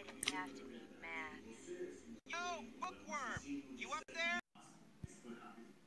it'd have to be maths. Yo, Bookworm! You up there?